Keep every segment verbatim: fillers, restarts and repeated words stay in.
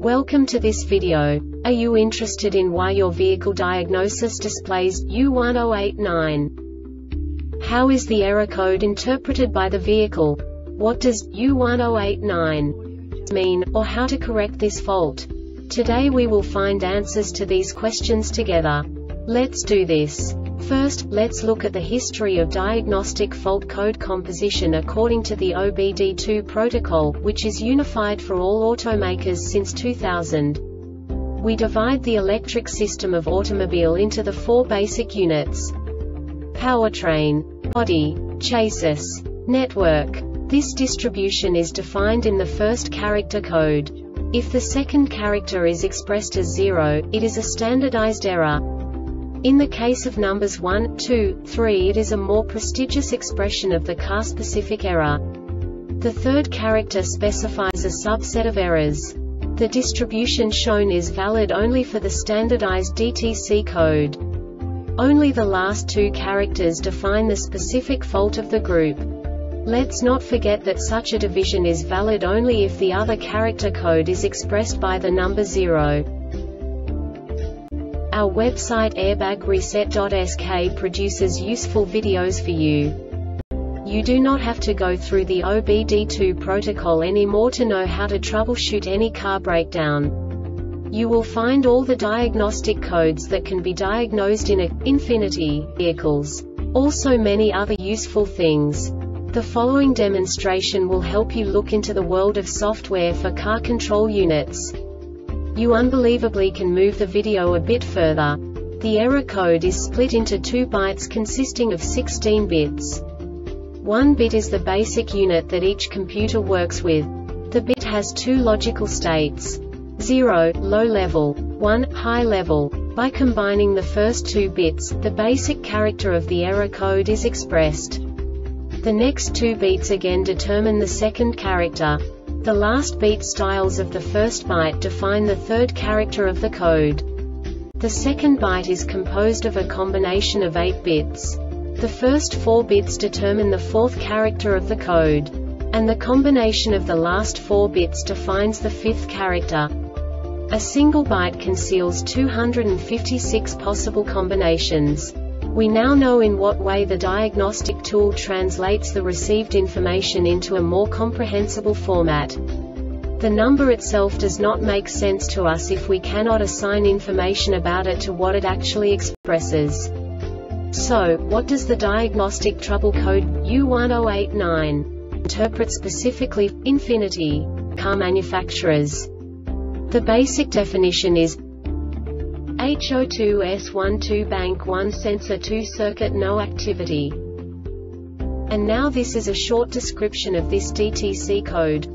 Welcome to this video. Are you interested in why your vehicle diagnosis displays U one zero eight nine? How is the error code interpreted by the vehicle? What does U one zero eight nine mean, or how to correct this fault? Today we will find answers to these questions together. Let's do this. First, let's look at the history of diagnostic fault code composition according to the O B D two protocol, which is unified for all automakers since two thousand. We divide the electric system of automobile into the four basic units: powertrain, body, chassis, network. This distribution is defined in the first character code. If the second character is expressed as zero, it is a standardized error. In the case of numbers one, two, three, it is a more prestigious expression of the car-specific error. The third character specifies a subset of errors. The distribution shown is valid only for the standardized D T C code. Only the last two characters define the specific fault of the group. Let's not forget that such a division is valid only if the other character code is expressed by the number zero. Our website airbag reset dot S K produces useful videos for you. You do not have to go through the O B D two protocol anymore to know how to troubleshoot any car breakdown. You will find all the diagnostic codes that can be diagnosed in a Infiniti vehicles. Also many other useful things. The following demonstration will help you look into the world of software for car control units. You unbelievably can move the video a bit further. The error code is split into two bytes consisting of sixteen bits. One bit is the basic unit that each computer works with. The bit has two logical states: zero, low level, one, high level. By combining the first two bits, the basic character of the error code is expressed. The next two beats again determine the second character. The last beat styles of the first byte define the third character of the code. The second byte is composed of a combination of eight bits. The first four bits determine the fourth character of the code. And the combination of the last four bits defines the fifth character. A single byte conceals two hundred fifty-six possible combinations. We now know in what way the diagnostic tool translates the received information into a more comprehensible format. The number itself does not make sense to us if we cannot assign information about it to what it actually expresses. So, what does the diagnostic trouble code U one zero eight nine interpret specifically for Infiniti car manufacturers? The basic definition is H zero two S one two bank one sensor two circuit no activity. And now this is a short description of this D T C code.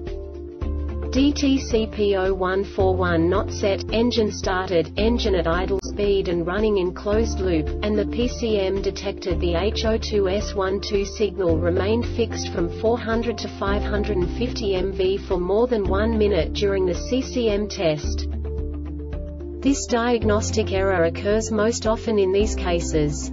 D T C P zero one four one not set, engine started, engine at idle speed and running in closed loop, and the P C M detected the H zero two S one two signal remained fixed from four hundred to five hundred fifty millivolts for more than one minute during the C C M test. This diagnostic error occurs most often in these cases: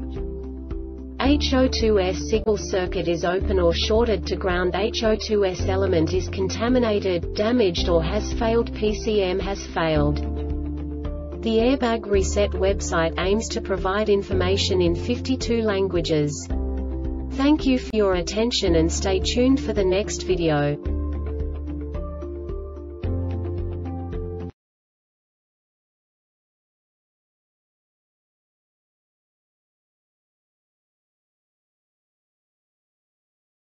H zero two S signal circuit is open or shorted to ground, H zero two S element is contaminated, damaged or has failed, P C M has failed. The Airbag Reset website aims to provide information in fifty-two languages. Thank you for your attention and stay tuned for the next video.